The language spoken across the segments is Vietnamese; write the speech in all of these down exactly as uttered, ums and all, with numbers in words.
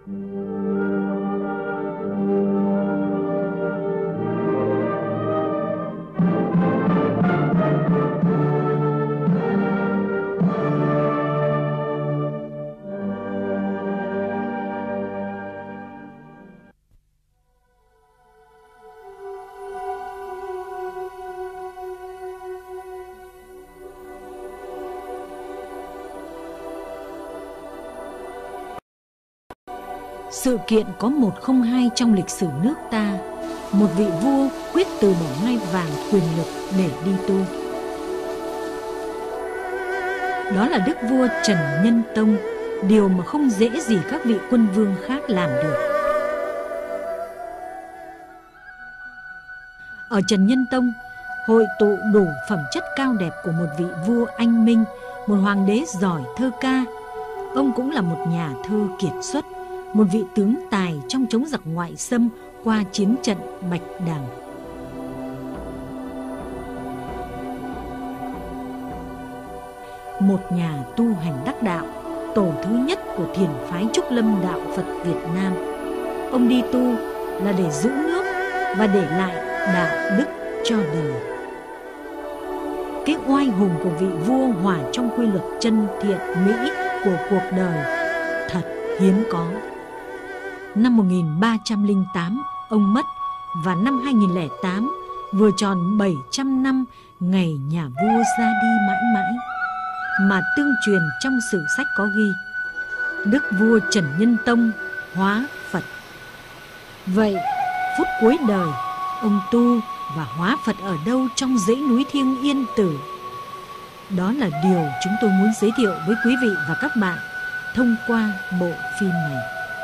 Sự kiện có một không hai trong lịch sử nước ta, một vị vua quyết từ bỏ ngai vàng quyền lực để đi tu. Đó là đức vua Trần Nhân Tông, điều mà không dễ gì các vị quân vương khác làm được. Ở Trần Nhân Tông, hội tụ đủ phẩm chất cao đẹp của một vị vua anh minh, một hoàng đế giỏi thơ ca. Ông cũng là một nhà thơ kiệt xuất, một vị tướng tài trong chống giặc ngoại xâm qua chiến trận Bạch Đằng. Một nhà tu hành đắc đạo, tổ thứ nhất của thiền phái Trúc Lâm đạo Phật Việt Nam. Ông đi tu là để giữ nước và để lại đạo đức cho đời. Cái oai hùng của vị vua hòa trong quy luật chân thiện mỹ của cuộc đời thật hiếm có. Năm một nghìn ba trăm lẻ tám ông mất, và năm hai nghìn lẻ tám vừa tròn bảy trăm năm ngày nhà vua ra đi mãi mãi, mà tương truyền trong sử sách có ghi đức vua Trần Nhân Tông hóa Phật. Vậy phút cuối đời ông tu và hóa Phật ở đâu trong dãy núi thiêng Yên Tử? Đó là điều chúng tôi muốn giới thiệu với quý vị và các bạn thông qua bộ phim này.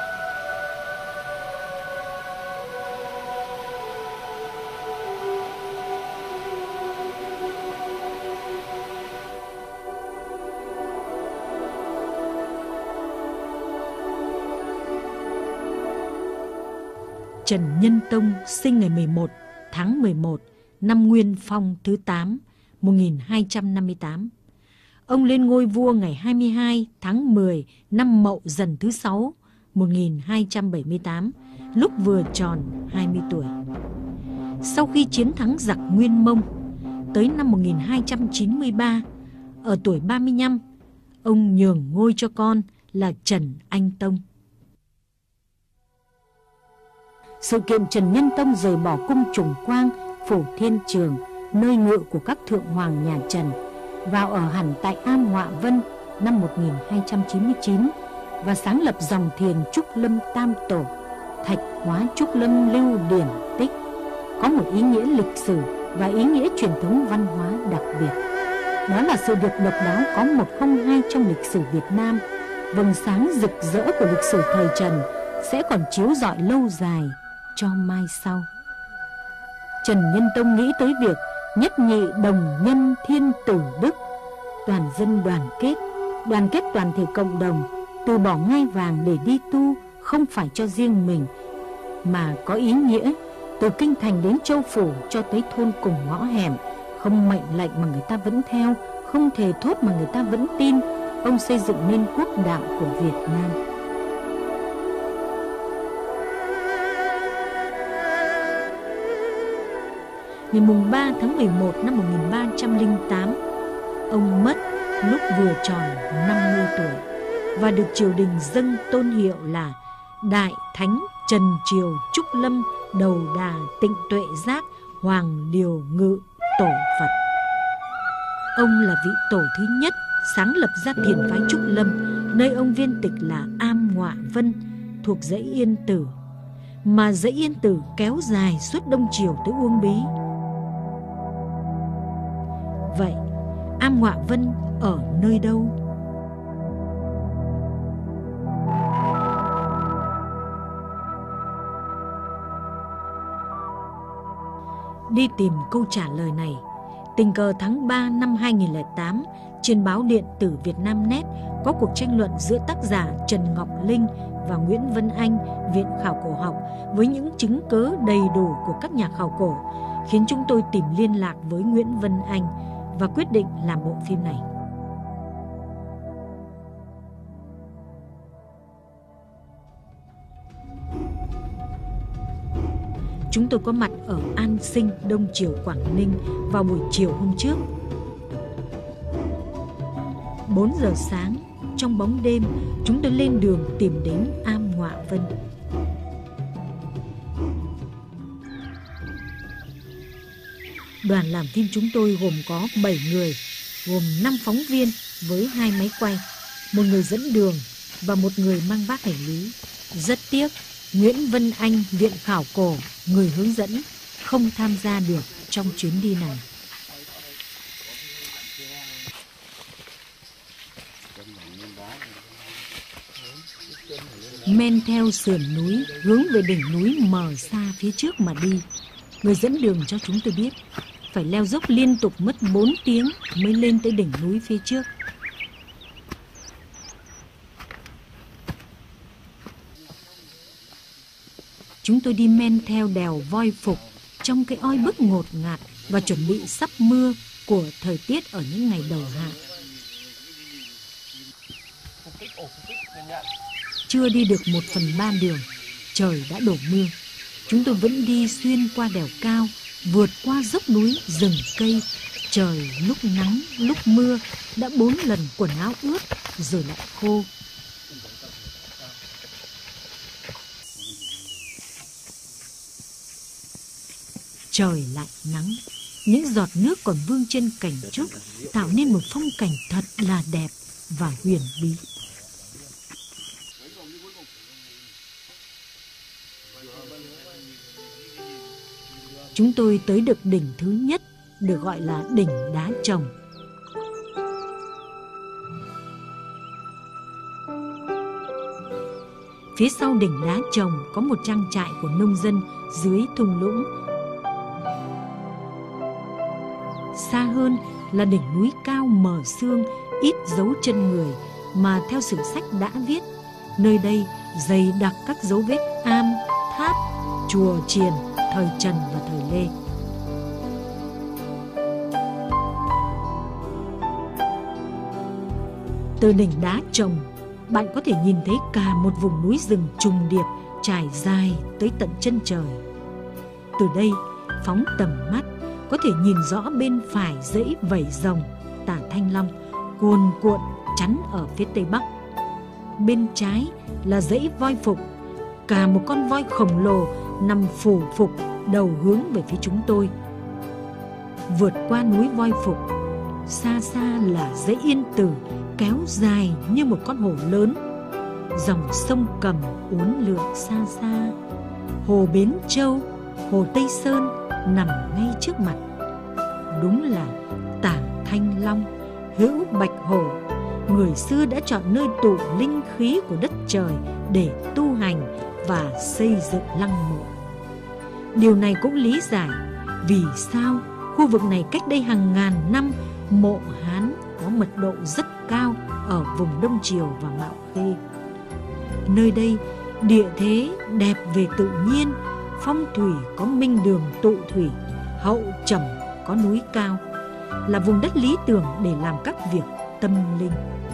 Trần Nhân Tông sinh ngày mười một tháng mười một năm Nguyên Phong thứ tám, một nghìn hai trăm năm mươi tám. Ông lên ngôi vua ngày hai mươi hai tháng mười năm Mậu Dần thứ sáu, một nghìn hai trăm bảy mươi tám, lúc vừa tròn hai mươi tuổi. Sau khi chiến thắng giặc Nguyên Mông, tới năm một nghìn hai trăm chín mươi ba, ở tuổi ba mươi lăm, ông nhường ngôi cho con là Trần Anh Tông. Sự kiện Trần Nhân Tông rời bỏ cung Trùng Quang, phủ Thiên Trường, nơi ngự của các thượng hoàng nhà Trần, vào ở hẳn tại Am Họa Vân năm một nghìn hai trăm chín mươi chín và sáng lập dòng thiền Trúc Lâm Tam Tổ, Thạch Hóa Trúc Lâm Lưu Điển Tích, có một ý nghĩa lịch sử và ý nghĩa truyền thống văn hóa đặc biệt. Đó là sự việc độc đáo có một không hai trong lịch sử Việt Nam. Vầng sáng rực rỡ của lịch sử thời Trần sẽ còn chiếu rọi lâu dài cho mai sau. Trần Nhân Tông nghĩ tới việc nhất nhị đồng nhân thiên tử đức, toàn dân đoàn kết, đoàn kết toàn thể cộng đồng, từ bỏ ngai vàng để đi tu không phải cho riêng mình, mà có ý nghĩa từ kinh thành đến châu phủ cho tới thôn cùng ngõ hẻm, không mệnh lệnh mà người ta vẫn theo, không thề thốt mà người ta vẫn tin. Ông xây dựng nên quốc đạo của Việt Nam. Ngày mùng ba tháng mười một năm một nghìn ba trăm lẻ tám, ông mất lúc vừa tròn năm mươi tuổi và được triều đình dâng tôn hiệu là Đại Thánh Trần Triều Trúc Lâm Đầu Đà Tịnh Tuệ Giác Hoàng Điều Ngự Tổ Phật. Ông là vị tổ thứ nhất sáng lập ra thiền phái Trúc Lâm, nơi ông viên tịch là Am Họa Vân thuộc dãy Yên Tử, mà dãy Yên Tử kéo dài suốt Đông Triều tới Uông Bí. Vậy Am Họa Vân ở nơi đâu? Đi tìm câu trả lời này, tình cờ tháng ba năm hai nghìn lẻ tám, trên báo điện tử Việt Nam Net có cuộc tranh luận giữa tác giả Trần Ngọc Linh và Nguyễn Vân Anh, Viện Khảo cổ học, với những chứng cớ đầy đủ của các nhà khảo cổ, khiến chúng tôi tìm liên lạc với Nguyễn Vân Anh và quyết định làm bộ phim này. Chúng tôi có mặt ở An Sinh, Đông Triều, Quảng Ninh vào buổi chiều hôm trước. Bốn giờ sáng, trong bóng đêm, chúng tôi lên đường tìm đến Am Họa Vân. Đoàn làm phim chúng tôi gồm có bảy người, gồm năm phóng viên với hai máy quay, một người dẫn đường và một người mang vác hành lý. Rất tiếc, Nguyễn Vân Anh, Viện Khảo Cổ, người hướng dẫn, không tham gia được trong chuyến đi này. Men theo sườn núi, hướng về đỉnh núi mờ xa phía trước mà đi. Người dẫn đường cho chúng tôi biết, phải leo dốc liên tục mất bốn tiếng mới lên tới đỉnh núi phía trước. Chúng tôi đi men theo đèo Voi Phục trong cái oi bức ngột ngạt và chuẩn bị sắp mưa của thời tiết ở những ngày đầu hạ. Chưa đi được một phần ba đường, trời đã đổ mưa. Chúng tôi vẫn đi xuyên qua đèo cao, vượt qua dốc núi, rừng cây. Trời lúc nắng, lúc mưa, đã bốn lần quần áo ướt rồi lại khô. Trời lại nắng, những giọt nước còn vương trên cành trúc tạo nên một phong cảnh thật là đẹp và huyền bí. Chúng tôi tới được đỉnh thứ nhất, được gọi là đỉnh Đá Chồng. Phía sau đỉnh Đá Chồng có một trang trại của nông dân dưới thung lũng. Xa hơn là đỉnh núi cao mờ sương, ít dấu chân người mà theo sử sách đã viết, nơi đây dày đặc các dấu vết am, tháp, chùa chiền thời Trần và thời Lê. Từ đỉnh Đá Chồng, bạn có thể nhìn thấy cả một vùng núi rừng trùng điệp trải dài tới tận chân trời. Từ đây, phóng tầm mắt, có thể nhìn rõ bên phải dãy Vảy Rồng, Tả Thanh Long, cuồn cuộn chắn ở phía tây bắc. Bên trái là dãy Voi Phục, cả một con voi khổng lồ nằm phủ phục, đầu hướng về phía chúng tôi. Vượt qua núi Voi Phục, xa xa là dãy Yên Tử kéo dài như một con hồ lớn. Dòng sông Cầm uốn lượn xa xa. Hồ Bến Châu, hồ Tây Sơn nằm ngay trước mặt. Đúng là Tả Thanh Long, hữu Bạch Hổ, người xưa đã chọn nơi tụ linh khí của đất trời để tu hành và xây dựng lăng mộ. Điều này cũng lý giải vì sao khu vực này cách đây hàng ngàn năm mộ Hán có mật độ rất cao ở vùng Đông Triều và Mạo Khê. Nơi đây địa thế đẹp về tự nhiên, phong thủy có minh đường tụ thủy, hậu trầm có núi cao, là vùng đất lý tưởng để làm các việc tâm linh.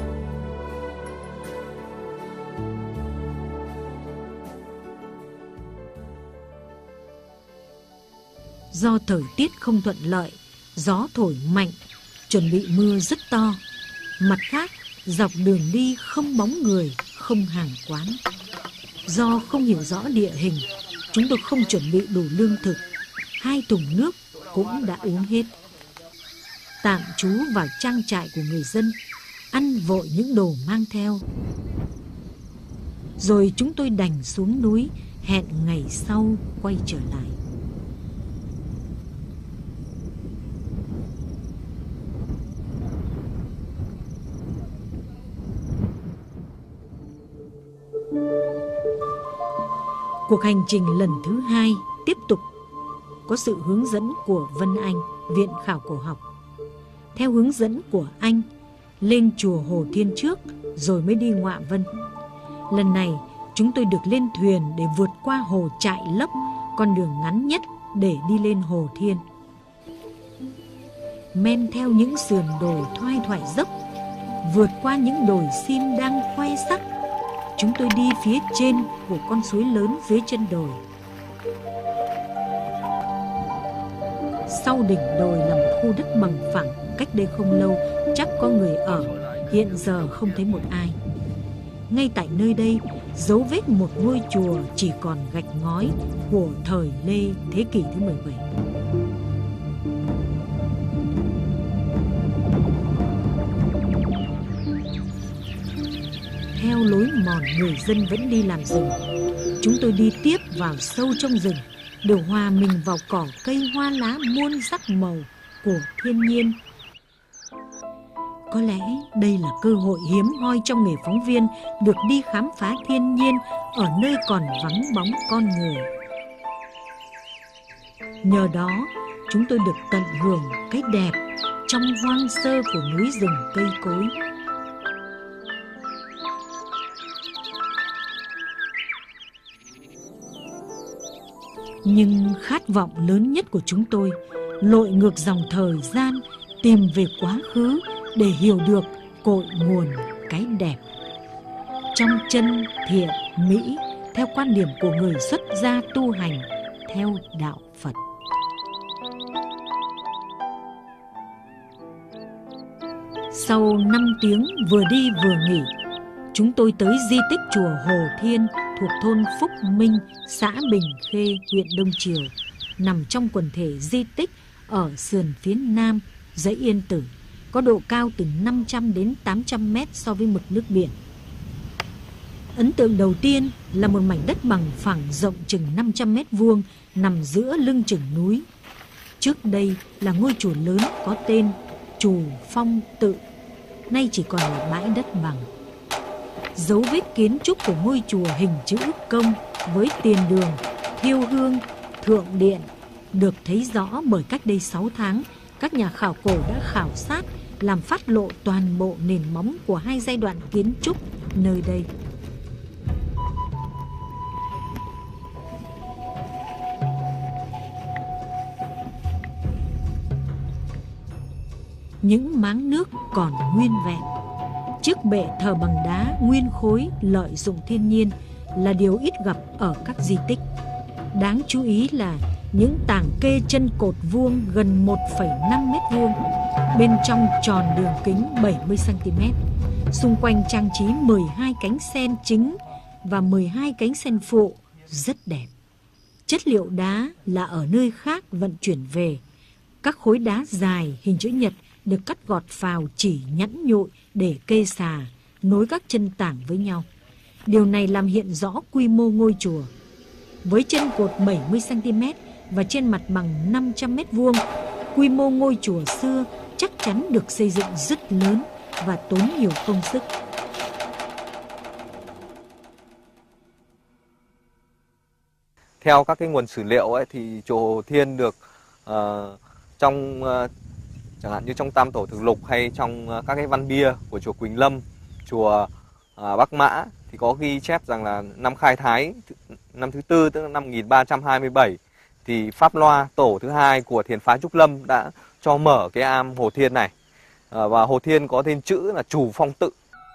Do thời tiết không thuận lợi, gió thổi mạnh, chuẩn bị mưa rất to. Mặt khác, dọc đường đi không bóng người, không hàng quán. Do không hiểu rõ địa hình, chúng tôi không chuẩn bị đủ lương thực. Hai thùng nước cũng đã uống hết. Tạm trú vào trang trại của người dân, ăn vội những đồ mang theo. Rồi chúng tôi đành xuống núi, hẹn ngày sau quay trở lại. Cuộc hành trình lần thứ hai tiếp tục có sự hướng dẫn của Vân Anh, Viện Khảo Cổ học. Theo hướng dẫn của anh, lên chùa Hồ Thiên trước rồi mới đi Ngoạ Vân. Lần này chúng tôi được lên thuyền để vượt qua hồ Trại Lấp, con đường ngắn nhất để đi lên Hồ Thiên. Men theo những sườn đồi thoai thoải dốc, vượt qua những đồi sim đang khoe sắc, chúng tôi đi phía trên của con suối lớn dưới chân đồi. Sau đỉnh đồi là một khu đất bằng phẳng, cách đây không lâu chắc có người ở, hiện giờ không thấy một ai. Ngay tại nơi đây, dấu vết một ngôi chùa chỉ còn gạch ngói của thời Lê thế kỷ thứ mười bảy. Theo lối mòn người dân vẫn đi làm rừng, chúng tôi đi tiếp vào sâu trong rừng, để hòa mình vào cỏ cây hoa lá muôn sắc màu của thiên nhiên. Có lẽ đây là cơ hội hiếm hoi trong nghề phóng viên được đi khám phá thiên nhiên ở nơi còn vắng bóng con người. Nhờ đó, chúng tôi được tận hưởng cái đẹp trong hoang sơ của núi rừng cây cối. Nhưng khát vọng lớn nhất của chúng tôi lội ngược dòng thời gian, tìm về quá khứ để hiểu được cội nguồn cái đẹp. Trong chân thiện mỹ, theo quan điểm của người xuất gia tu hành theo đạo Phật. Sau năm tiếng vừa đi vừa nghỉ, chúng tôi tới di tích chùa Hồ Thiên thuộc thôn Phúc Minh, xã Bình Khê, huyện Đông Triều, nằm trong quần thể di tích ở sườn phía nam dãy Yên Tử, có độ cao từ năm trăm đến tám trăm mét so với mực nước biển. Ấn tượng đầu tiên là một mảnh đất bằng phẳng rộng chừng năm trăm mét vuông nằm giữa lưng chừng núi. Trước đây là ngôi chùa lớn có tên Chùa Phong Tự, nay chỉ còn là bãi đất bằng. Dấu vết kiến trúc của ngôi chùa hình chữ công với tiền đường, thiêu hương, thượng điện được thấy rõ bởi cách đây sáu tháng, các nhà khảo cổ đã khảo sát làm phát lộ toàn bộ nền móng của hai giai đoạn kiến trúc nơi đây. Những máng nước còn nguyên vẹn. Chiếc bệ thờ bằng đá nguyên khối lợi dụng thiên nhiên là điều ít gặp ở các di tích. Đáng chú ý là những tảng kê chân cột vuông gần một phẩy năm mét vuông, bên trong tròn đường kính bảy mươi xăng ti mét, xung quanh trang trí mười hai cánh sen chính và mười hai cánh sen phụ rất đẹp. Chất liệu đá là ở nơi khác vận chuyển về. Các khối đá dài hình chữ nhật được cắt gọt phào chỉ nhẵn nhụi để kê xà, nối các chân tảng với nhau. Điều này làm hiện rõ quy mô ngôi chùa. Với chân cột bảy mươi xăng ti mét và trên mặt bằng năm trăm mét vuông, quy mô ngôi chùa xưa chắc chắn được xây dựng rất lớn và tốn nhiều công sức. Theo các cái nguồn sử liệu ấy, thì chùa Hồ Thiên được uh, trong uh, chẳng hạn như trong Tam Tổ Thực Lục hay trong uh, các cái văn bia của chùa Quỳnh Lâm, chùa uh, Bắc Mã thì có ghi chép rằng là năm Khai Thái năm thứ tư, tức là năm một nghìn ba trăm hai mươi bảy, thì Pháp Loa tổ thứ hai của thiền phái Trúc Lâm đã cho mở cái am Hồ Thiên này, uh, và Hồ Thiên có tên chữ là Chùa Phong Tự.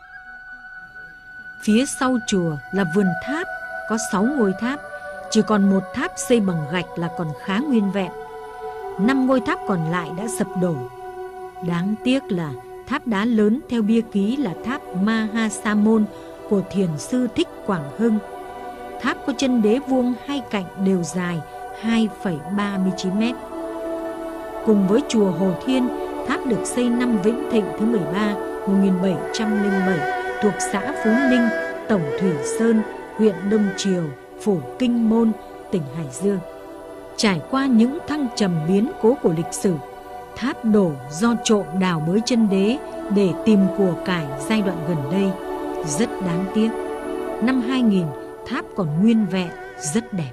Phía sau chùa là vườn tháp, có sáu ngôi tháp, chỉ còn một tháp xây bằng gạch là còn khá nguyên vẹn. Năm ngôi tháp còn lại đã sập đổ. Đáng tiếc là tháp đá lớn theo bia ký là tháp Mahasamon của thiền sư Thích Quảng Hưng. Tháp có chân đế vuông hai cạnh đều dài hai phẩy ba mươi chín mét. Cùng với chùa Hồ Thiên, tháp được xây năm Vĩnh Thịnh thứ mười ba, một nghìn bảy trăm lẻ bảy, thuộc xã Phú Ninh, Tổng Thủy Sơn, huyện Đông Triều, phủ Kinh Môn, tỉnh Hải Dương. Trải qua những thăng trầm biến cố của lịch sử, tháp đổ do trộm đào bới chân đế để tìm của cải giai đoạn gần đây. Rất đáng tiếc. Năm hai nghìn, tháp còn nguyên vẹn, rất đẹp.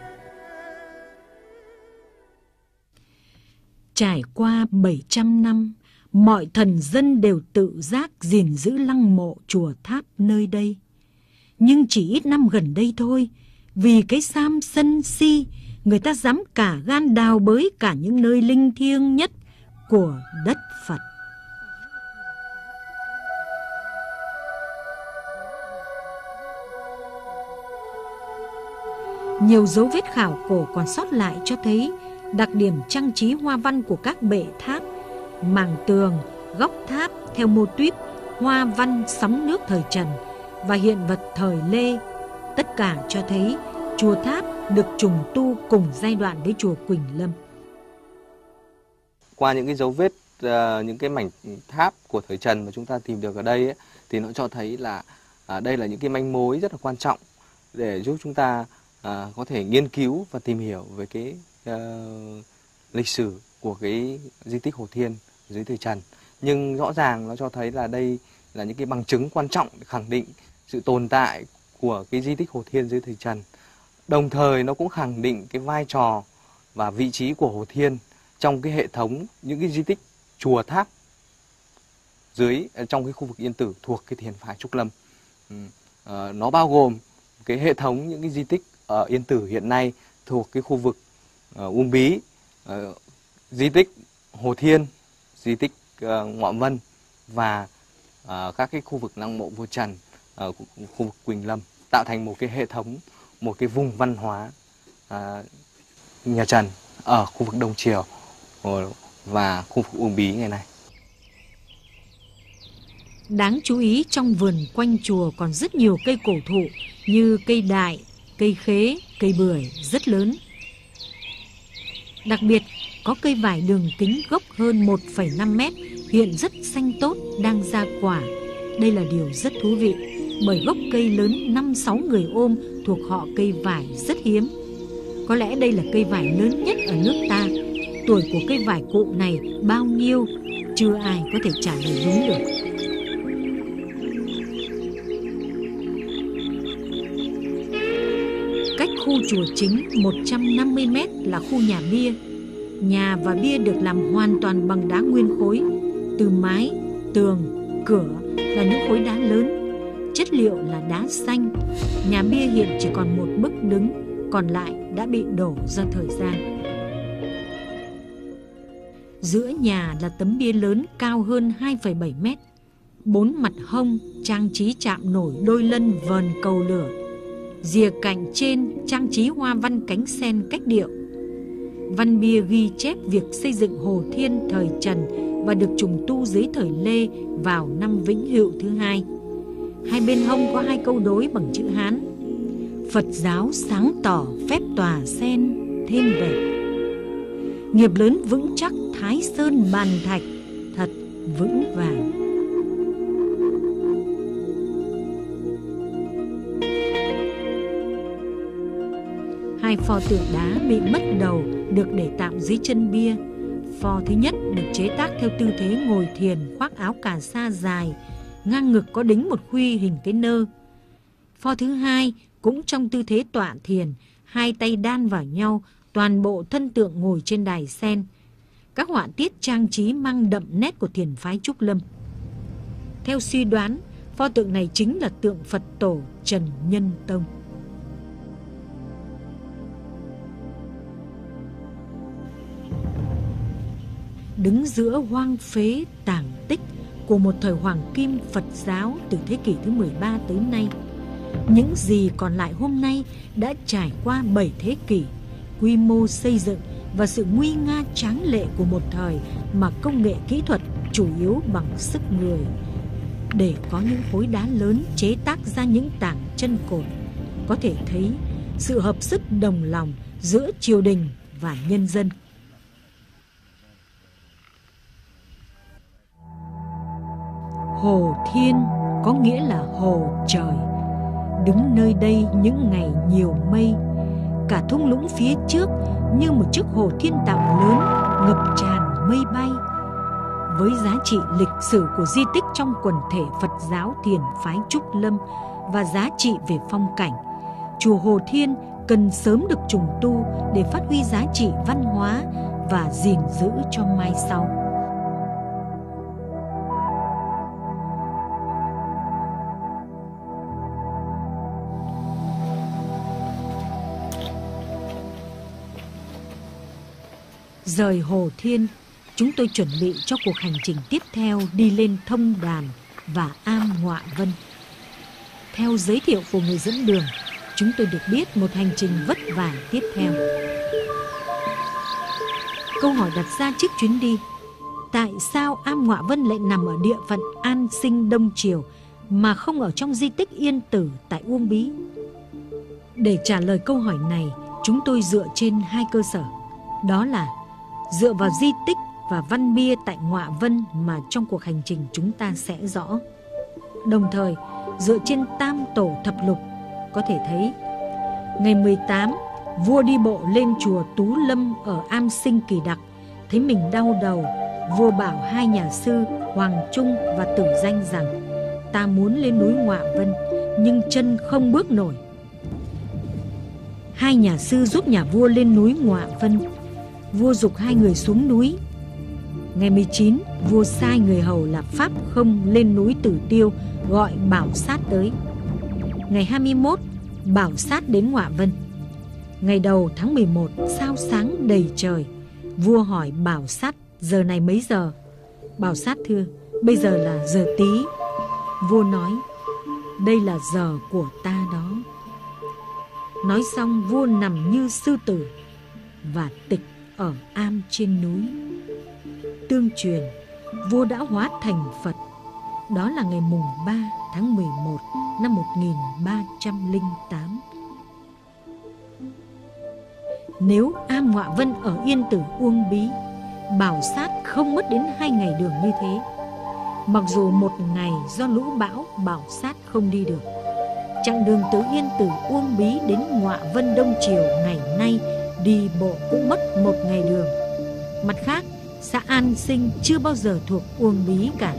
Trải qua bảy trăm năm, mọi thần dân đều tự giác gìn giữ lăng mộ chùa tháp nơi đây. Nhưng chỉ ít năm gần đây thôi, vì cái tham sân si, người ta dám cả gan đào bới cả những nơi linh thiêng nhất của đất Phật. Nhiều dấu vết khảo cổ còn sót lại cho thấy Đặc điểm trang trí hoa văn của các bệ tháp, mảng tường, góc tháp theo mô típ hoa văn sóng nước thời Trần và hiện vật thời Lê, tất cả cho thấy chùa tháp được trùng tu cùng giai đoạn với chùa Quỳnh Lâm. Qua những cái dấu vết, uh, những cái mảnh tháp của thời Trần mà chúng ta tìm được ở đây ấy, thì nó cho thấy là uh, đây là những cái manh mối rất là quan trọng để giúp chúng ta uh, có thể nghiên cứu và tìm hiểu về cái uh, lịch sử của cái di tích Hồ Thiên dưới thời Trần. Nhưng rõ ràng nó cho thấy là đây là những cái bằng chứng quan trọng để khẳng định sự tồn tại của cái di tích Hồ Thiên dưới thời Trần. Đồng thời nó cũng khẳng định cái vai trò và vị trí của Hồ Thiên trong cái hệ thống những cái di tích chùa tháp dưới trong cái khu vực Yên Tử thuộc cái thiền phái Trúc Lâm. Ừ. À, nó bao gồm cái hệ thống những cái di tích ở Yên Tử hiện nay thuộc cái khu vực uh, Uông Bí, uh, di tích Hồ Thiên, di tích uh, Ngoạ Vân và uh, các cái khu vực lăng mộ vua Trần ở uh, khu vực Quỳnh Lâm, tạo thành một cái hệ thống, một cái vùng văn hóa uh, nhà Trần ở khu vực Đông Triều và khu vực Uông Bí ngày nay. Đáng chú ý, trong vườn quanh chùa còn rất nhiều cây cổ thụ như cây đại, cây khế, cây bưởi rất lớn. Đặc biệt, có cây vải đường kính gốc hơn một phẩy năm mét, hiện rất xanh tốt, đang ra quả. Đây là điều rất thú vị, bởi gốc cây lớn năm sáu người ôm thuộc họ cây vải rất hiếm. Có lẽ đây là cây vải lớn nhất ở nước ta. Tuổi của cây vải cụ này bao nhiêu, chưa ai có thể trả lời đúng được. Cách khu chùa chính một trăm năm mươi mét là khu nhà bia. Nhà và bia được làm hoàn toàn bằng đá nguyên khối. Từ mái, tường, cửa là những khối đá lớn. Chất liệu là đá xanh. Nhà bia hiện chỉ còn một bức đứng, còn lại đã bị đổ do thời gian. Giữa nhà là tấm bia lớn cao hơn hai phẩy bảy mét. Bốn mặt hông trang trí chạm nổi đôi lân vờn cầu lửa. Rìa cạnh trên trang trí hoa văn cánh sen cách điệu. Văn bia ghi chép việc xây dựng Hồ Thiên thời Trần và được trùng tu dưới thời Lê vào năm Vĩnh Hữu thứ hai. Hai bên hông có hai câu đối bằng chữ Hán: Phật giáo sáng tỏ phép tòa sen thêm vẻ. Nghiệp lớn vững chắc Thái Sơn bàn thạch thật vững vàng. Hai pho tượng đá bị mất đầu được để tạm dưới chân bia. Pho thứ nhất được chế tác theo tư thế ngồi thiền, khoác áo cà sa dài, ngang ngực có đính một khuy hình cái nơ. Pho thứ hai cũng trong tư thế tọa thiền, hai tay đan vào nhau, toàn bộ thân tượng ngồi trên đài sen. Các họa tiết trang trí mang đậm nét của thiền phái Trúc Lâm. Theo suy đoán, pho tượng này chính là tượng Phật tổ Trần Nhân Tông. Đứng giữa hoang phế tàng tích của một thời hoàng kim Phật giáo từ thế kỷ thứ mười ba tới nay, những gì còn lại hôm nay đã trải qua bảy thế kỷ, quy mô xây dựng và sự nguy nga tráng lệ của một thời mà công nghệ kỹ thuật chủ yếu bằng sức người. Để có những khối đá lớn chế tác ra những tảng chân cột, có thể thấy sự hợp sức đồng lòng giữa triều đình và nhân dân. Hồ Thiên có nghĩa là hồ trời. Đứng nơi đây những ngày nhiều mây, cả thung lũng phía trước như một chiếc hồ thiên tạo lớn ngập tràn mây bay. Với giá trị lịch sử của di tích trong quần thể Phật giáo thiền phái Trúc Lâm và giá trị về phong cảnh, chùa Hồ Thiên cần sớm được trùng tu để phát huy giá trị văn hóa và gìn giữ cho mai sau. Rời Hồ Thiên, chúng tôi chuẩn bị cho cuộc hành trình tiếp theo đi lên Thông Đàn và Am Ngoạ Vân. Theo giới thiệu của người dẫn đường, chúng tôi được biết một hành trình vất vả tiếp theo. Câu hỏi đặt ra trước chuyến đi: tại sao Am Ngọa Vân lại nằm ở địa phận An Sinh Đông Triều mà không ở trong di tích Yên Tử tại Uông Bí? Để trả lời câu hỏi này, chúng tôi dựa trên hai cơ sở. Đó là dựa vào di tích và văn bia tại Ngọa Vân mà trong cuộc hành trình chúng ta sẽ rõ. Đồng thời, dựa trên Tam Tổ Thập Lục, có thể thấy ngày mười tám, vua đi bộ lên chùa Tú Lâm ở Am Sinh Kỳ Đặc, thấy mình đau đầu. Vua bảo hai nhà sư Hoàng Trung và Tử Danh rằng: ta muốn lên núi Ngọa Vân nhưng chân không bước nổi. Hai nhà sư giúp nhà vua lên núi Ngọa Vân. Vua giục hai người xuống núi. Ngày mười chín, vua sai người hầu là Pháp Không lên núi Tử Tiêu gọi Bảo Sát tới. Ngày hai mươi mốt, Bảo Sát đến Ngọa Vân. Ngày đầu tháng mười một, sao sáng đầy trời. Vua hỏi Bảo Sát: giờ này mấy giờ? Bảo Sát thưa: bây giờ là giờ Tý. Vua nói: đây là giờ của ta đó. Nói xong, vua nằm như sư tử và tịch ở am trên núi. Tương truyền, vua đã hóa thành Phật. Đó là ngày mùng ba tháng mười một năm một nghìn ba trăm lẻ tám. Nếu Am Ngọa Vân ở Yên Tử Uông Bí, Bảo Sát không mất đến hai ngày đường như thế. Mặc dù một ngày do lũ bão Bảo Sát không đi được. Chặng đường từ Yên Tử Uông Bí đến Ngọa Vân Đông Triều ngày nay đi bộ cũng mất một ngày đường. Mặt khác, xã An Sinh chưa bao giờ thuộc Uông Bí cả.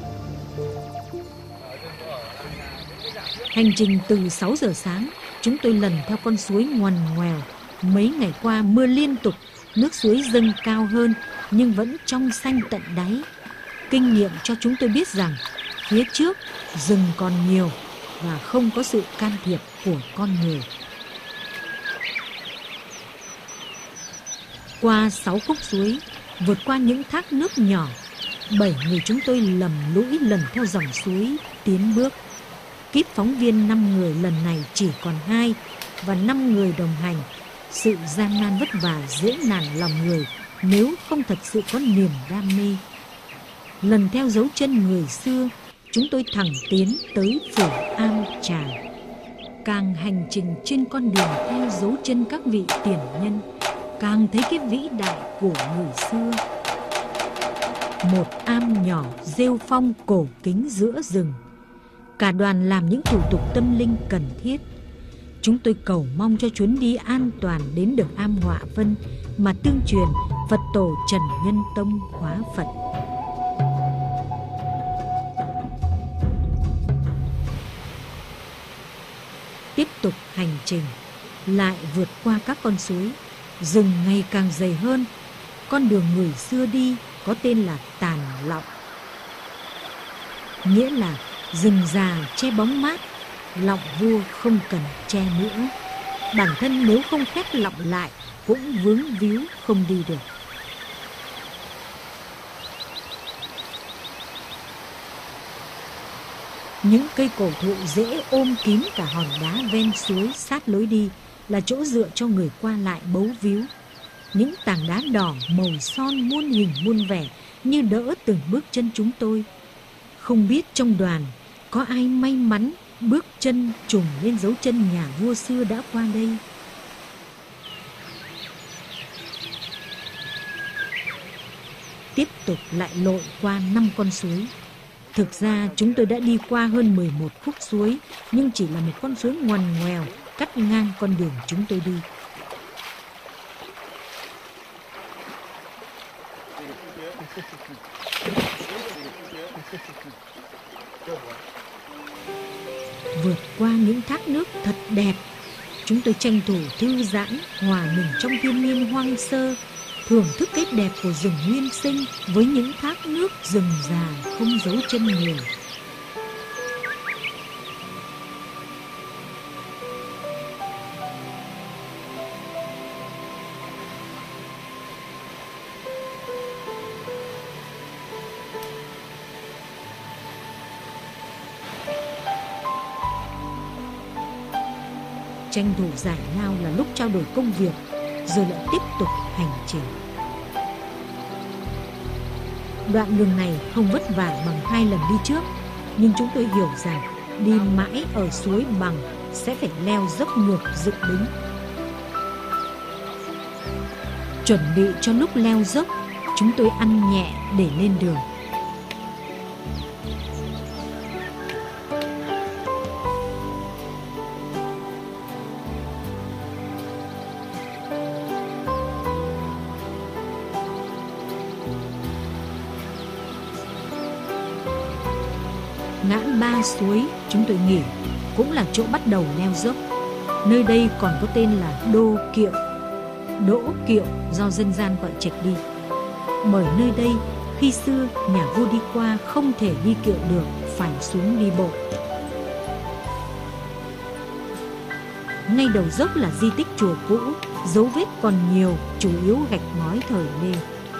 Hành trình từ sáu giờ sáng, chúng tôi lần theo con suối ngoằn ngoèo. Mấy ngày qua mưa liên tục, nước suối dâng cao hơn nhưng vẫn trong xanh tận đáy. Kinh nghiệm cho chúng tôi biết rằng phía trước rừng còn nhiều và không có sự can thiệp của con người. Qua sáu khúc suối, vượt qua những thác nước nhỏ, bảy người chúng tôi lầm lũi lần theo dòng suối tiến bước. Kíp phóng viên năm người lần này chỉ còn hai và năm người đồng hành. Sự gian nan vất vả dễ nản lòng người nếu không thật sự có niềm đam mê. Lần theo dấu chân người xưa, chúng tôi thẳng tiến tới phủ Am Trà. Càng hành trình trên con đường theo dấu chân các vị tiền nhân, càng thấy cái vĩ đại của người xưa. Một am nhỏ rêu phong cổ kính giữa rừng. Cả đoàn làm những thủ tục tâm linh cần thiết. Chúng tôi cầu mong cho chuyến đi an toàn đến được Am Ngọa Vân mà tương truyền Phật tổ Trần Nhân Tông hóa Phật. Tiếp tục hành trình, lại vượt qua các con suối, rừng ngày càng dày hơn. Con đường người xưa đi có tên là Tàn Lọng, nghĩa là rừng già che bóng mát, lọng vua không cần che nữa. Bản thân nếu không khép lọng lại cũng vướng víu không đi được. Những cây cổ thụ dễ ôm kín cả hòn đá ven suối sát lối đi là chỗ dựa cho người qua lại bấu víu. Những tảng đá đỏ màu son muôn hình muôn vẻ như đỡ từng bước chân chúng tôi. Không biết trong đoàn có ai may mắn bước chân trùng lên dấu chân nhà vua xưa đã qua đây. Tiếp tục lại lội qua năm con suối. Thực ra chúng tôi đã đi qua hơn mười một khúc suối, nhưng chỉ là một con suối ngoằn ngoèo cắt ngang con đường chúng tôi đi. Vượt qua những thác nước thật đẹp, chúng tôi tranh thủ thư giãn, hòa mình trong thiên nhiên hoang sơ, thưởng thức cái đẹp của rừng nguyên sinh với những thác nước rừng già không dấu chân người. Tranh thủ giải lao là lúc trao đổi công việc, rồi lại tiếp tục hành trình. Đoạn đường này không vất vả bằng hai lần đi trước, nhưng chúng tôi hiểu rằng đi mãi ở suối Bằng sẽ phải leo dốc ngược dựng đứng. Chuẩn bị cho lúc leo dốc, chúng tôi ăn nhẹ để lên đường. Ngã ba suối chúng tôi nghỉ, cũng là chỗ bắt đầu leo dốc. Nơi đây còn có tên là Đô Kiệu, Đỗ Kiệu do dân gian gọi trạch đi. Bởi nơi đây khi xưa nhà vua đi qua không thể đi kiệu được, phải xuống đi bộ. Ngay đầu dốc là di tích chùa cũ, dấu vết còn nhiều, chủ yếu gạch ngói thời Lê.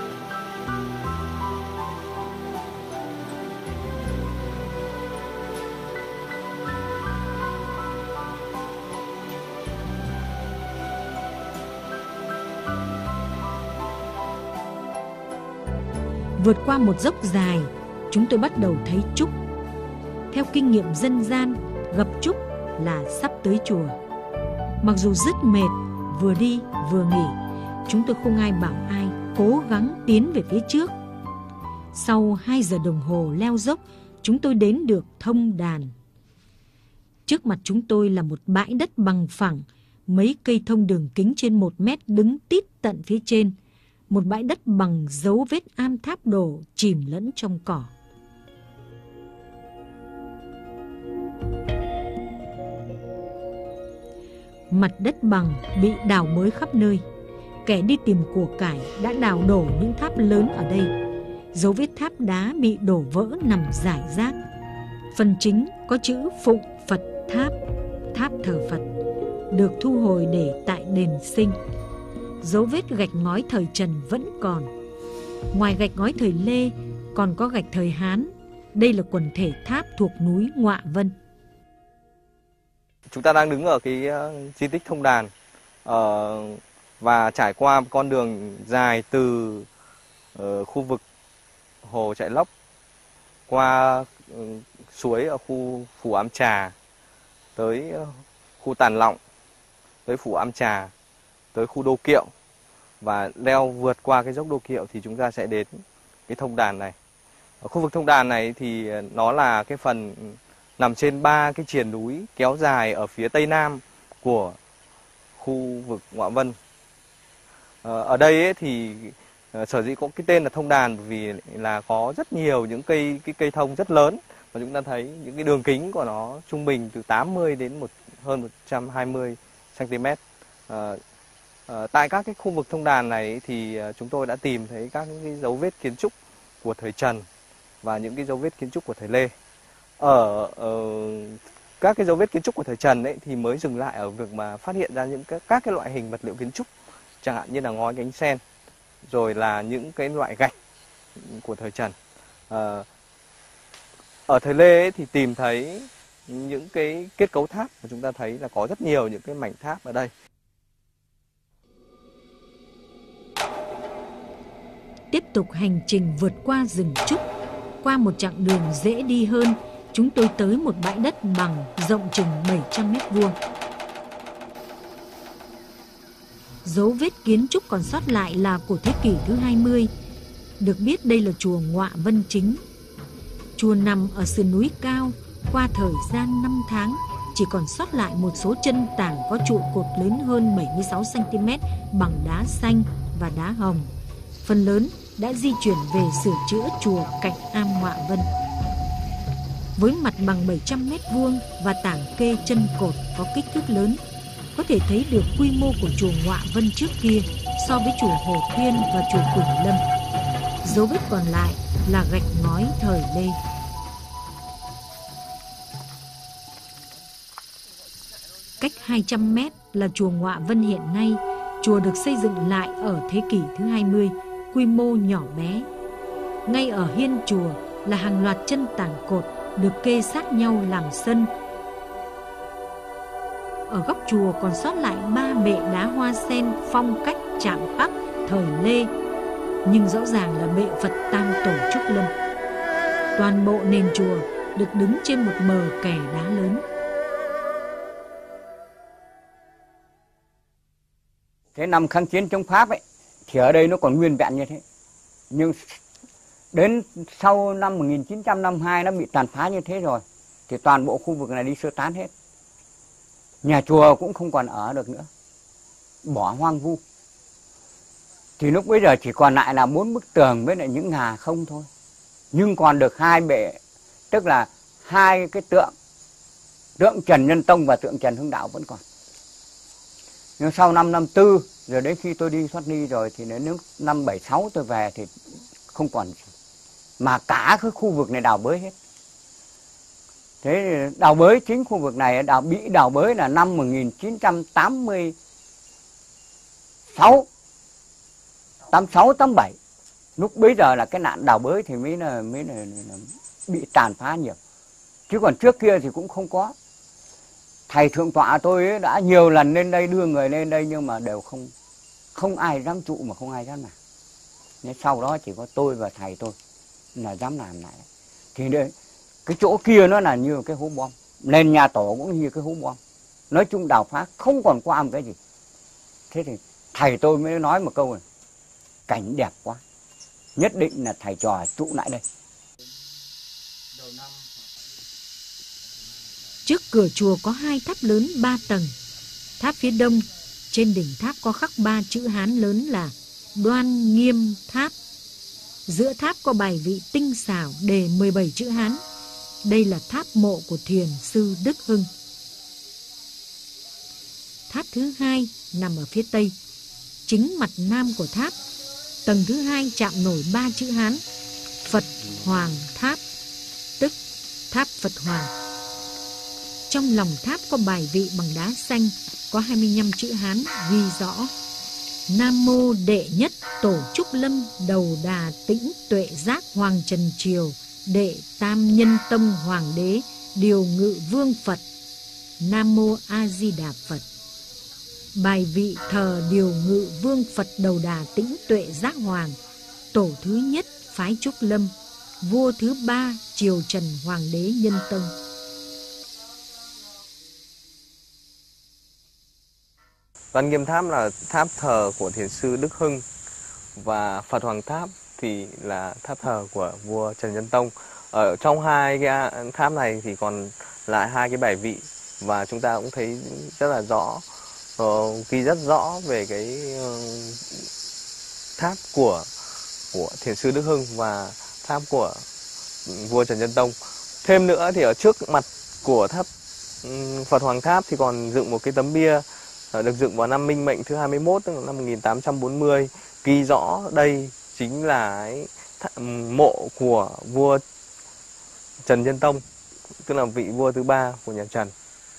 Vượt qua một dốc dài, chúng tôi bắt đầu thấy trúc. Theo kinh nghiệm dân gian, gặp trúc là sắp tới chùa. Mặc dù rất mệt, vừa đi vừa nghỉ, chúng tôi không ai bảo ai, cố gắng tiến về phía trước. Sau hai giờ đồng hồ leo dốc, chúng tôi đến được thông đàn. Trước mặt chúng tôi là một bãi đất bằng phẳng, mấy cây thông đường kính trên một mét đứng tít tận phía trên. Một bãi đất bằng dấu vết am tháp đổ chìm lẫn trong cỏ. Mặt đất bằng bị đào bới khắp nơi. Kẻ đi tìm của cải đã đào đổ những tháp lớn ở đây. Dấu vết tháp đá bị đổ vỡ nằm rải rác. Phần chính có chữ Phụng Phật Tháp, tháp thờ Phật, được thu hồi để tại đền Sinh. Dấu vết gạch ngói thời Trần vẫn còn. Ngoài gạch ngói thời Lê còn có gạch thời Hán. Đây là quần thể tháp thuộc núi Ngoạ Vân. Chúng ta đang đứng ở cái uh, di tích Thông Đàn uh, và trải qua một con đường dài từ uh, khu vực hồ Trại Lốc qua uh, suối ở khu Phủ Am Trà tới uh, khu Tàn Lọng, tới Phủ Am Trà, tới khu Đô Kiệu, và leo vượt qua cái dốc Đô Kiệu thì chúng ta sẽ đến cái Thông Đàn này. Ở khu vực Thông Đàn này thì nó là cái phần nằm trên ba cái triền núi kéo dài ở phía tây nam của khu vực Ngoạ Vân. Ở đây ấy thì sở dĩ có cái tên là Thông Đàn vì là có rất nhiều những cây cái cây thông rất lớn, và chúng ta thấy những cái đường kính của nó trung bình từ tám mươi đến một hơn một trăm hai mươi xăng-ti-mét. À, à, tại các cái khu vực Thông Đàn này thì chúng tôi đã tìm thấy các cái dấu vết kiến trúc của thời Trần và những cái dấu vết kiến trúc của thời Lê. Ở, ở các cái dấu vết kiến trúc của thời Trần ấy thì mới dừng lại ở việc mà phát hiện ra những các, các cái loại hình vật liệu kiến trúc, chẳng hạn như là ngói gánh sen, rồi là những cái loại gạch của thời Trần. À, ở thời Lê ấy thì tìm thấy những cái kết cấu tháp mà chúng ta thấy là có rất nhiều những cái mảnh tháp ở đây. Tiếp tục hành trình vượt qua rừng trúc, qua một chặng đường dễ đi hơn, chúng tôi tới một bãi đất bằng rộng chừng bảy trăm mét vuông. Dấu vết kiến trúc còn sót lại là của thế kỷ thứ hai mươi. Được biết đây là chùa Ngoạ Vân Chính. Chùa nằm ở sườn núi cao, qua thời gian năm tháng chỉ còn sót lại một số chân tảng có trụ cột lớn hơn bảy mươi sáu xăng-ti-mét bằng đá xanh và đá hồng. Phần lớn đã di chuyển về sửa chữa chùa cạnh am Ngoạ Vân. Với mặt bằng bảy trăm mét vuông và tảng kê chân cột có kích thước lớn, có thể thấy được quy mô của chùa Ngoạ Vân trước kia so với chùa Hồ Thiên và chùa Quỳnh Lâm. Dấu vết còn lại là gạch ngói thời Lê. Cách hai trăm mét là chùa Ngoạ Vân hiện nay. Chùa được xây dựng lại ở thế kỷ thứ hai mươi, quy mô nhỏ bé. Ngay ở hiên chùa là hàng loạt chân tảng cột được kê sát nhau làm sân. Ở góc chùa còn sót lại ba bệ đá hoa sen phong cách chạm khắc thời Lê. nhưng rõ ràng là bệ Phật Tam Tổ Trúc Lâm. Toàn bộ nền chùa được đứng trên một mờ kẻ đá lớn. Cái năm kháng chiến chống Pháp ấy, thì ở đây nó còn nguyên vẹn như thế. Nhưng đến sau năm một nghìn chín trăm năm mươi hai nó bị tàn phá như thế rồi, thì toàn bộ khu vực này đi sơ tán hết. Nhà chùa cũng không còn ở được nữa, bỏ hoang vu. Thì lúc bây giờ chỉ còn lại là bốn bức tường với lại những ngà không thôi. Nhưng còn được hai bệ, tức là hai cái tượng, tượng Trần Nhân Tông và tượng Trần Hưng Đạo vẫn còn. Nhưng sau năm năm tư, rồi đến khi tôi đi thoát ni rồi, thì đến năm bảy sáu tôi về thì không còn gì. Mà cả cái khu vực này đào bới hết. Thế đào bới chính khu vực này đào bị đào bới là năm một nghìn chín trăm tám mươi sáu, tám mươi sáu, tám mươi bảy. Lúc bấy giờ là cái nạn đào bới thì mới là mới là, là bị tàn phá nhiều. Chứ còn trước kia thì cũng không có. Thầy thượng tọa tôi ấy đã nhiều lần lên đây đưa người lên đây nhưng mà đều không không ai dám trụ mà không ai dám làm. Nên sau đó chỉ có tôi và thầy tôi là dám làm lại. Thì đây, cái chỗ kia nó là như cái hố bom, nền nhà tổ cũng như cái hố bom. Nói chung đào phá không còn qua một cái gì. Thế thì thầy tôi mới nói một câu này: cảnh đẹp quá, nhất định là thầy trò trụ lại đây. Trước cửa chùa có hai tháp lớn ba tầng. Tháp phía đông, trên đỉnh tháp có khắc ba chữ Hán lớn là Đoan Nghiêm Tháp. Giữa tháp có bài vị tinh xảo đề mười bảy chữ Hán. Đây là tháp mộ của Thiền sư Đức Hưng. Tháp thứ hai nằm ở phía tây, chính mặt nam của tháp. Tầng thứ hai chạm nổi ba chữ Hán Phật Hoàng Tháp, tức tháp Phật Hoàng. Trong lòng tháp có bài vị bằng đá xanh, có hai mươi lăm chữ Hán ghi rõ: Nam mô đệ nhất tổ Trúc Lâm đầu đà tĩnh tuệ giác Hoàng Trần Triều đệ tam nhân tông Hoàng đế điều ngự vương Phật. Nam mô A Di Đà Phật. Bài vị thờ điều ngự vương Phật đầu đà tĩnh tuệ giác Hoàng, tổ thứ nhất phái Trúc Lâm, vua thứ ba triều Trần Hoàng đế Nhân Tông. Đoan Nghiêm Tháp là tháp thờ của Thiền sư Đức Hưng, và Phật Hoàng Tháp thì là tháp thờ của vua Trần Nhân Tông. Ở trong hai cái tháp này thì còn lại hai cái bài vị, và chúng ta cũng thấy rất là rõ, uh, ghi rất rõ về cái uh, tháp của của Thiền sư Đức Hưng và tháp của vua Trần Nhân Tông. Thêm nữa thì ở trước mặt của tháp um, Phật Hoàng Tháp thì còn dựng một cái tấm bia được dựng vào năm Minh Mệnh thứ hai mươi mốt, tức là năm một nghìn tám trăm bốn mươi, ghi rõ đây chính là ấy, mộ của vua Trần Nhân Tông, tức là vị vua thứ ba của nhà Trần.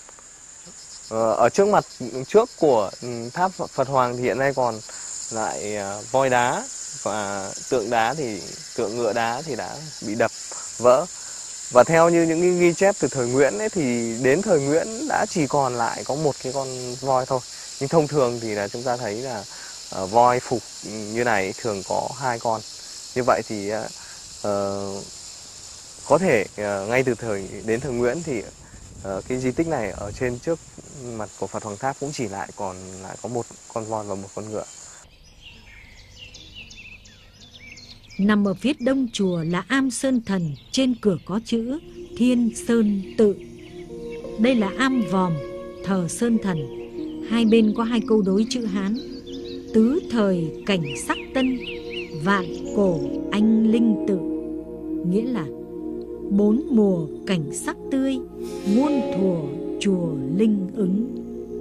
Ở trước mặt trước của tháp Phật Hoàng thì hiện nay còn lại voi đá, và tượng đá thì tượng ngựa đá thì đã bị đập vỡ. Và theo như những cái ghi chép từ thời Nguyễn ấy, thì đến thời Nguyễn đã chỉ còn lại có một cái con voi thôi. Nhưng thông thường thì là chúng ta thấy là uh, voi phục như này thường có hai con. Như vậy thì uh, có thể uh, ngay từ thời đến thời Nguyễn thì uh, cái di tích này ở trên trước mặt của Phật Hoàng Tháp cũng chỉ lại còn lại có một con voi và một con ngựa. Nằm ở phía đông chùa là am Sơn Thần, trên cửa có chữ Thiên Sơn Tự. Đây là am vòm thờ Sơn Thần, hai bên có hai câu đối chữ Hán: tứ thời cảnh sắc tân, vạn cổ anh linh tự, nghĩa là bốn mùa cảnh sắc tươi, muôn thuở chùa linh ứng.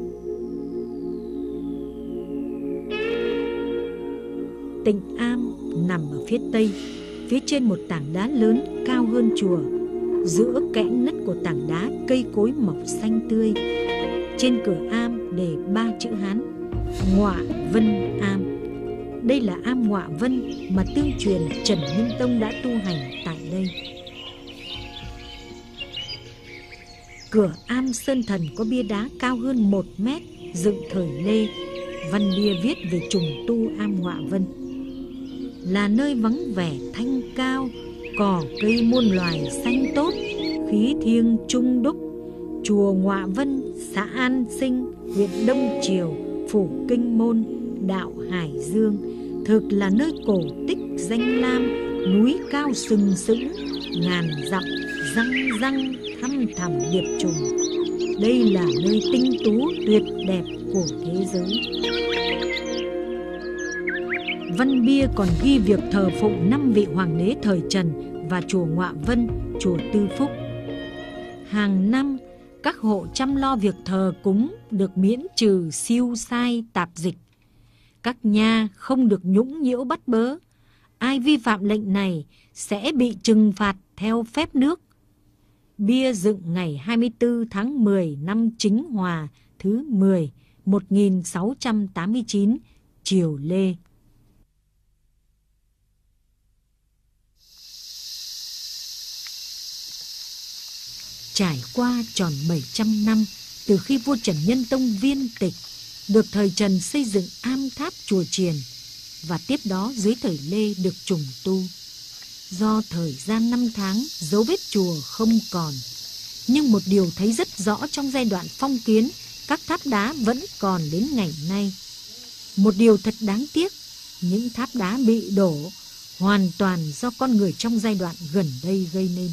Tịnh am nằm ở phía tây, phía trên một tảng đá lớn cao hơn chùa. Giữa kẽ nứt của tảng đá cây cối mọc xanh tươi. Trên cửa am đề ba chữ Hán: Ngọa Vân Am. Đây là am Ngọa Vân mà tương truyền Trần Nhân Tông đã tu hành tại đây. Cửa am Sơn Thần có bia đá cao hơn một mét, dựng thời Lê. Văn bia viết về trùng tu am Ngọa Vân. là nơi vắng vẻ thanh cao, cỏ cây muôn loài xanh tốt, khí thiêng trung đúc. Chùa Ngoạ Vân, xã An Sinh, huyện Đông Triều, phủ Kinh Môn, đạo Hải Dương, thực là nơi cổ tích danh lam, núi cao sừng sững, ngàn dặm răng răng thăm thẳm điệp trùng. Đây là nơi tinh tú tuyệt đẹp của thế giới. Văn bia còn ghi việc thờ phụng năm vị hoàng đế thời Trần và chùa Ngoạ Vân, chùa Tư Phúc. Hàng năm, các hộ chăm lo việc thờ cúng được miễn trừ siêu sai tạp dịch. Các nha không được nhũng nhiễu bắt bớ. Ai vi phạm lệnh này sẽ bị trừng phạt theo phép nước. Bia dựng ngày hai mươi tư tháng mười năm Chính Hòa thứ mười, một nghìn sáu trăm tám mươi chín, Triều Lê. Trải qua tròn bảy trăm năm từ khi vua Trần Nhân Tông viên tịch, được thời Trần xây dựng am tháp chùa chiền, và tiếp đó dưới thời Lê được trùng tu. Do thời gian năm tháng, dấu vết chùa không còn, nhưng một điều thấy rất rõ trong giai đoạn phong kiến, các tháp đá vẫn còn đến ngày nay. Một điều thật đáng tiếc, những tháp đá bị đổ hoàn toàn do con người trong giai đoạn gần đây gây nên.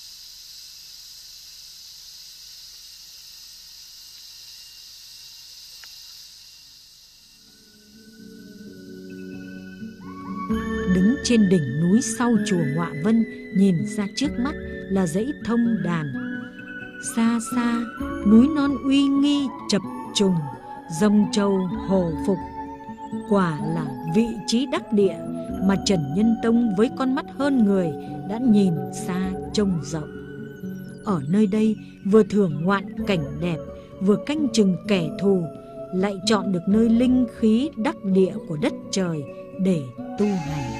Đứng trên đỉnh núi sau chùa Ngoạ Vân, nhìn ra trước mắt là dãy Thông Đàn. Xa xa, núi non uy nghi chập trùng, rồng trâu hồ phục. Quả là vị trí đắc địa mà Trần Nhân Tông với con mắt hơn người đã nhìn xa trông rộng. Ở nơi đây vừa thưởng ngoạn cảnh đẹp, vừa canh chừng kẻ thù, lại chọn được nơi linh khí đắc địa của đất trời để tu hành.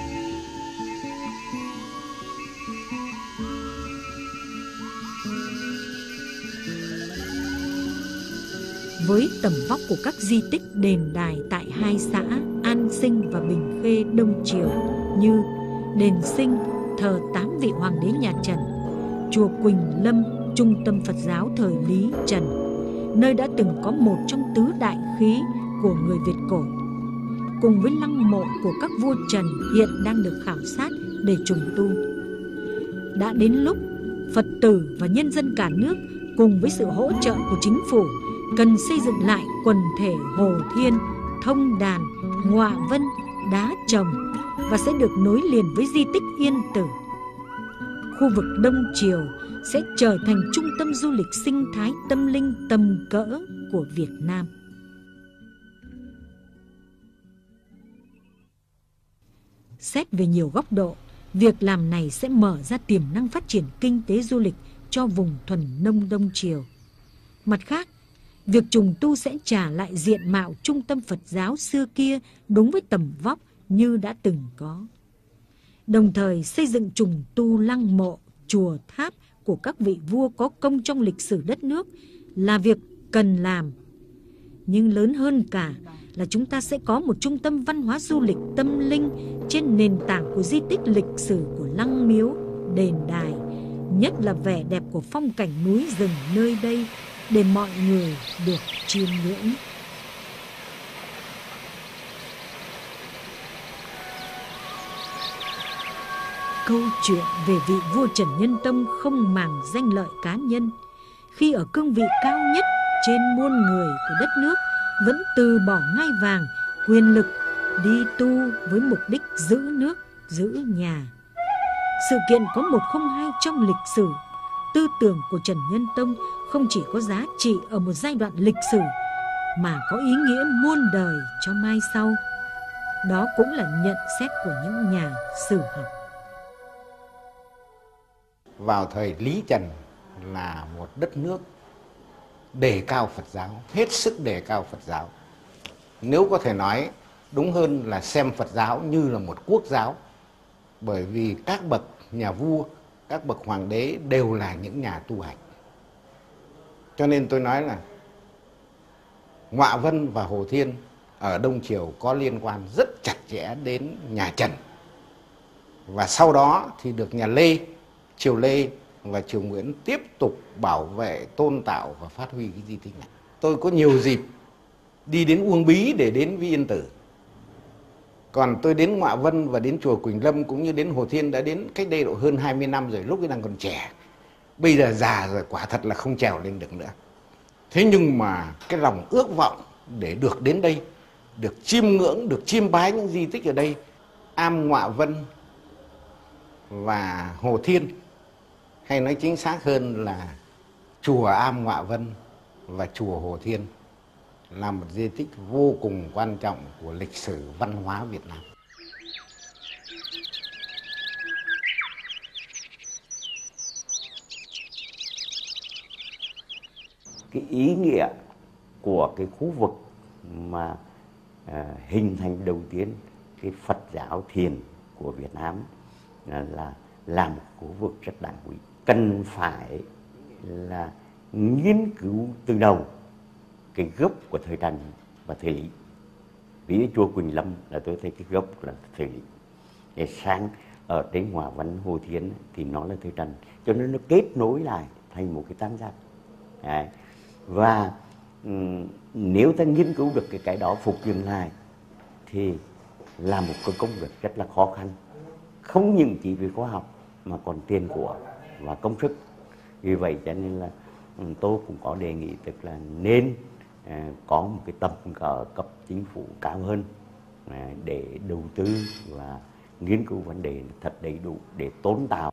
Với tầm vóc của các di tích đền đài tại hai xã An Sinh và Bình Khê Đông Triều như đền Sinh thờ tám vị hoàng đế nhà Trần, chùa Quỳnh Lâm trung tâm Phật giáo thời Lý Trần, nơi đã từng có một trong tứ đại khí của người Việt cổ, cùng với lăng mộ của các vua Trần hiện đang được khảo sát để trùng tu. Đã đến lúc Phật tử và nhân dân cả nước cùng với sự hỗ trợ của chính phủ cần xây dựng lại quần thể Hồ Thiên, Thông Đàn, Ngoạ Vân, Đá Trồng và sẽ được nối liền với di tích Yên Tử. Khu vực Đông Triều sẽ trở thành trung tâm du lịch sinh thái tâm linh tầm cỡ của Việt Nam. Xét về nhiều góc độ, việc làm này sẽ mở ra tiềm năng phát triển kinh tế du lịch cho vùng thuần nông Đông Triều. Mặt khác, việc trùng tu sẽ trả lại diện mạo trung tâm Phật giáo xưa kia đúng với tầm vóc như đã từng có. Đồng thời xây dựng trùng tu lăng mộ, chùa tháp của các vị vua có công trong lịch sử đất nước là việc cần làm. Nhưng lớn hơn cả là chúng ta sẽ có một trung tâm văn hóa du lịch tâm linh trên nền tảng của di tích lịch sử của lăng miếu, đền đài, nhất là vẻ đẹp của phong cảnh núi rừng nơi đây để mọi người được chiêm ngưỡng. Câu chuyện về vị vua Trần Nhân Tông không màng danh lợi cá nhân, khi ở cương vị cao nhất trên muôn người của đất nước vẫn từ bỏ ngai vàng, quyền lực đi tu với mục đích giữ nước, giữ nhà. Sự kiện có một không hai trong lịch sử. Tư tưởng của Trần Nhân Tông không chỉ có giá trị ở một giai đoạn lịch sử mà có ý nghĩa muôn đời cho mai sau. Đó cũng là nhận xét của những nhà sử học. Vào thời Lý Trần là một đất nước đề cao Phật giáo, hết sức đề cao Phật giáo. Nếu có thể nói đúng hơn là xem Phật giáo như là một quốc giáo, bởi vì các bậc nhà vua, các bậc hoàng đế đều là những nhà tu hành. Cho nên tôi nói là Ngoạ Vân và Hồ Thiên ở Đông Triều có liên quan rất chặt chẽ đến nhà Trần. Và sau đó thì được nhà Lê, triều Lê và triều Nguyễn tiếp tục bảo vệ, tôn tạo và phát huy cái di tích này. Tôi có nhiều dịp đi đến Uông Bí để đến với Yên Tử. Còn tôi đến Ngoạ Vân và đến chùa Quỳnh Lâm cũng như đến Hồ Thiên đã đến cách đây độ hơn hai mươi năm rồi, lúc ấy đang còn trẻ. Bây giờ già rồi, quả thật là không trèo lên được nữa. Thế nhưng mà cái lòng ước vọng để được đến đây, được chiêm ngưỡng, được chiêm bái những di tích ở đây, Am Ngoạ Vân và Hồ Thiên, hay nói chính xác hơn là chùa Am Ngoạ Vân và chùa Hồ Thiên, là một di tích vô cùng quan trọng của lịch sử văn hóa Việt Nam. Cái ý nghĩa của cái khu vực mà à, hình thành đầu tiên cái Phật giáo thiền của Việt Nam là, là là một khu vực rất đáng quý, cần phải là nghiên cứu từ đầu cái gốc của thời Trần và thời Lý. Ví dụ chùa Quỳnh Lâm là tôi thấy cái gốc là thời Lý, để sang ở trên Ngoạ Vân, Hồ Thiên thì nó là thời Trần, cho nên nó kết nối lại thành một cái tam giác. Đấy. Và um, nếu ta nghiên cứu được cái cái đó, phục dựng lại thì là một cái công việc rất là khó khăn, không những chỉ về khoa học mà còn tiền của và công sức. Vì vậy cho nên là um, tôi cũng có đề nghị tức là nên uh, có một cái tầm cỡ cấp chính phủ cao hơn uh, để đầu tư và nghiên cứu vấn đề thật đầy đủ để tôn tạo.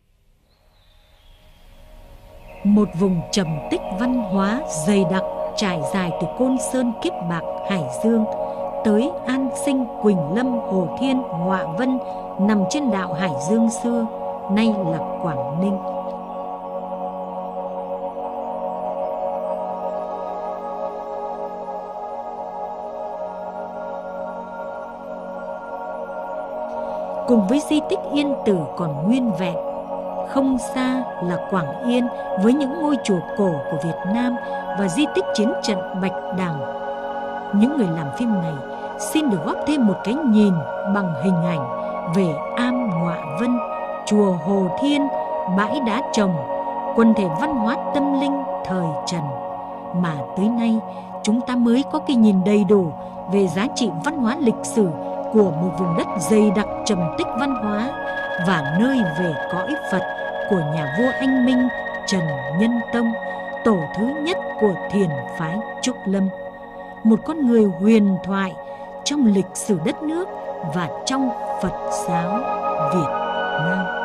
Một vùng trầm tích văn hóa dày đặc trải dài từ Côn Sơn, Kiếp Bạc, Hải Dương tới An Sinh, Quỳnh Lâm, Hồ Thiên, Ngoạ Vân nằm trên đảo Hải Dương xưa, nay là Quảng Ninh. Cùng với di tích Yên Tử còn nguyên vẹn, không xa là Quảng Yên với những ngôi chùa cổ của Việt Nam và di tích chiến trận Bạch Đằng. Những người làm phim này xin được góp thêm một cái nhìn bằng hình ảnh về Am Ngoạ Vân, chùa Hồ Thiên, bãi đá trồng, quần thể văn hóa tâm linh thời Trần, mà tới nay chúng ta mới có cái nhìn đầy đủ về giá trị văn hóa lịch sử của một vùng đất dày đặc trầm tích văn hóa và nơi về cõi Phật của nhà vua Anh Minh Trần Nhân Tông, tổ thứ nhất của thiền phái Trúc Lâm. Một con người huyền thoại trong lịch sử đất nước và trong Phật giáo Việt Nam.